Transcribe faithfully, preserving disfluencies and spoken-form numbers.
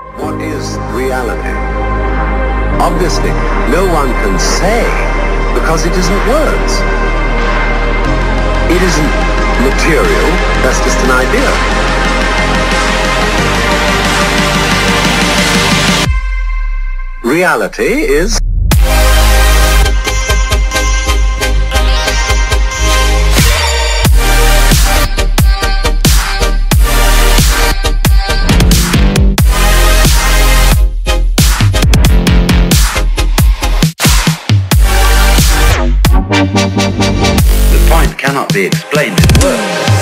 What is reality? Obviously, no one can say, because it isn't words. It isn't material, that's just an idea. Reality is... The point cannot be explained in words.